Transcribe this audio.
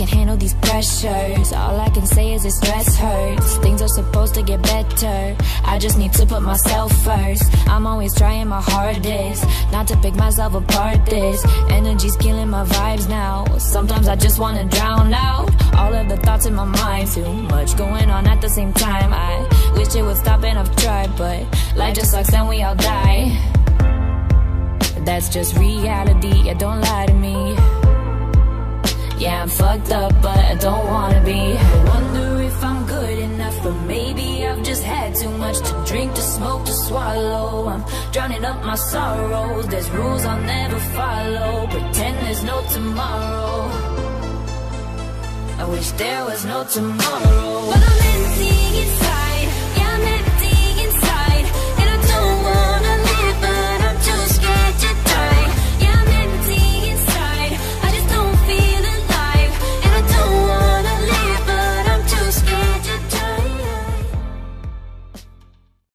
can't handle these pressures. All I can say is this stress hurts. Things are supposed to get better, I just need to put myself first. I'm always trying my hardest not to pick myself apart. This energy's killing my vibes now. Sometimes I just wanna drown out all of the thoughts in my mind. Too much going on at the same time. I wish it would stop and I've tried, but life just sucks and we all die. That's just reality, yeah, don't lie to me. Yeah, I'm fucked up, but I don't wanna be. I wonder if I'm good enough, or maybe I've just had too much to drink, to smoke, to swallow. I'm drowning up my sorrows. There's rules I'll never follow. Pretend there's no tomorrow. I wish there was no tomorrow. But I'm empty inside.